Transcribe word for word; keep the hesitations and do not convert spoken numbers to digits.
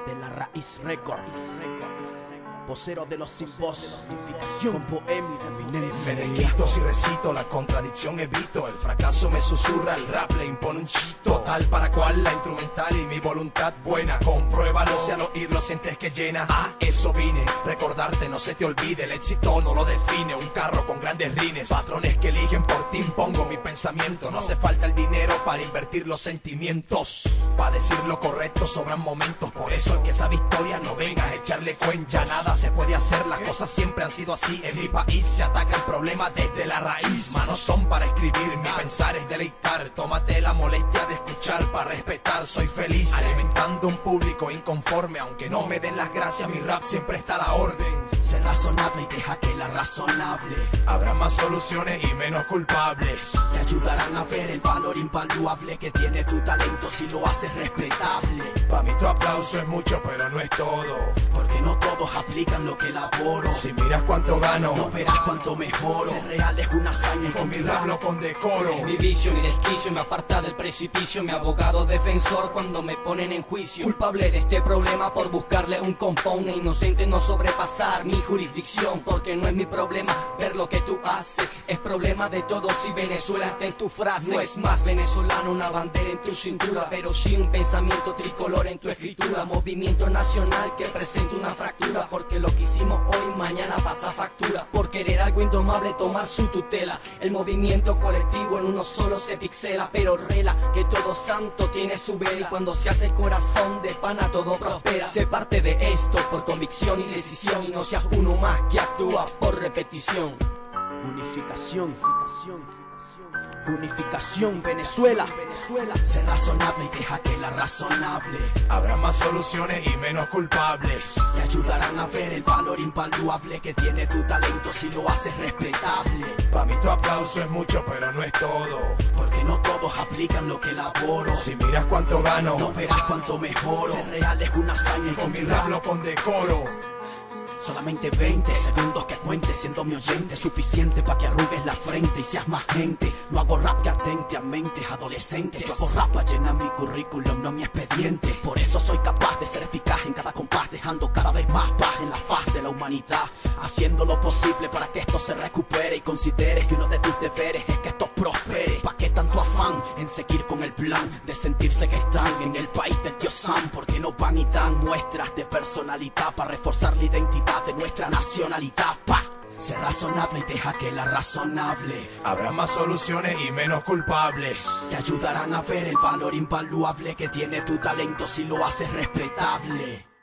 de la Raíz Records, vocero de los sin voz, unificación con poemia, eminencia. Me desquito si recito, la contradicción evito. El fracaso me susurra, el rap le impone un chito. Tal para cual la instrumental y mi voluntad buena. Compruébalo si al oírlo sientes que llena. A eso vine, recordarte no se te olvide. El éxito no lo define un carro con grandes rines. Patrones que eligen por ti impongo mi pensamiento. No hace falta el dinero para invertir los sentimientos. Para decir lo correcto sobran momentos. Por eso el que sabe historia no venga a echarle cuentos. Ya nada se puede hacer, las cosas siempre han sido así. En mi país se ataca el problema desde la raíz. Manos son para escribir, mi pensar es deleitar. Tómate la molestia de escuchar para respetar. Soy feliz alimentando un público inconforme. Aunque no me den las gracias, mi rap siempre está a la orden. Sé razonable y deja que la razonable habrá más soluciones y menos culpables. Te ayudarán a ver el valor invaluable que tiene tu talento si lo haces respetable. Pa' mí tu aplauso es mucho pero no es todo, porque no todos aplican lo que elaboro. Si miras cuánto gano, no verás cuánto mejoro. Ser real es una hazaña y con mi rap lo condecoro. Mi vicio, mi desquicio me aparta del precipicio. Mi abogado defensor cuando me ponen en juicio. Culpable de este problema por buscarle un compone. Inocente no sobrepasar mi jurisdicción, porque no es mi problema ver lo que tú haces. Es problema de todos si Venezuela está en tu frase. No es más venezolano una bandera en tu cintura, pero sí un pensamiento tricolor en tu escritura. Movimiento nacional que presenta una fractura, porque lo que hicimos hoy mañana pasa factura. Por querer algo indomable tomar su tutela. El movimiento colectivo en uno solo se pixela, pero rela que todo santo tiene su vela. Y cuando se hace corazón de pana todo prospera. Sé parte de esto por convicción y decisión, y no seas uno más que actúa por repetición. Unificación, unificación, unificación, Venezuela, Venezuela. Sé razonable y deja que la razonable habrá más soluciones y menos culpables. Te ayudarán a ver el valor invaluable que tiene tu talento si lo haces respetable. Pa' mí tu aplauso es mucho pero no es todo, porque no todos aplican lo que elaboro. Si miras cuánto gano, no verás cuánto mejoro. Ser real es una hazaña y con mi rap lo condecoro. Solamente veinte segundos que cuente siendo mi oyente, suficiente para que arrugues la frente y seas más gente. No hago rap que atente a mentes adolescentes. Yo hago rap para llenar mi currículum, no mi expediente. Por eso soy capaz de ser eficaz en cada compás, dejando cada vez más paz en la faz de la humanidad, haciendo lo posible para que esto se recupere. Y consideres que uno de tus deberes es que esto prospere. ¿Pa' qué tanto afán en seguir con el plan de sentirse que están en el país del tío Sam? Porque no van y dan muestras de personalidad para reforzar la identidad de nuestra nacionalidad. Pa, sé razonable y deja que la razonable habrá más soluciones y menos culpables. Te ayudarán a ver el valor invaluable que tiene tu talento si lo haces respetable.